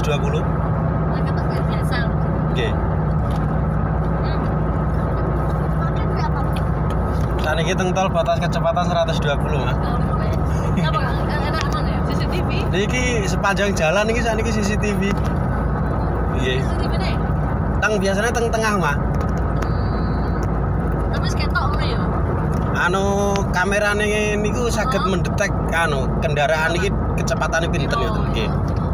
120. Lah kata kayak biasa. Nggih. Saniki teng tol batas kecepatan 120, Mas. Apa enak mana ya? CCTV. Niki sepanjang jalan niki saniki CCTV. Nggih. CCTV nih. Teng biasanya teng tengah, Mas. Tapi ketok ngono ya. Anu kamerane niku saged mendetek anu kendaraan iki kecepatane pinten ngoten nggih.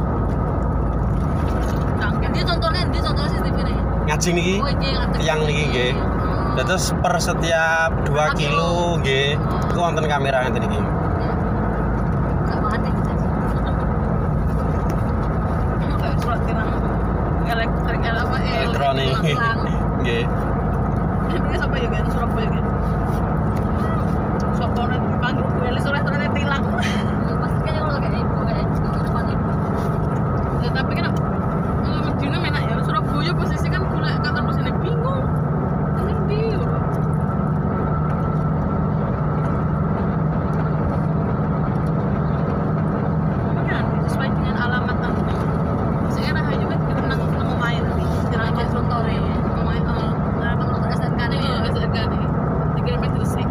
Dia contohnya CCTV nih. Ngaji niki. Oh iki Tiang niki nggih. Terus per setiap 2 kilo nggih, iku wonten kamera ngeten iki. Enggak mati gitu. Kayak surat tilang elektrik apa Elektronik. Nggih. Ini sampai ya kan Surabaya kan. Sokoran dipanggil gue surat tilang. Pasti kayaknya kalau kayak ibu kayak depan ibu. Ya tapi kan Medina enak ya. Surabaya posisi kan golek kantor pos ini bingung. Ndi yo. Kan sesuai dengan alamat aku. Sekarang aja kan kita nang main nanti. Jalan ke Trontore. Main alamat untuk SNK nih. SNK nih. 3 meter sih.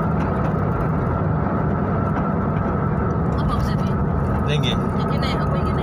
Nggih. Jadi nek apa iki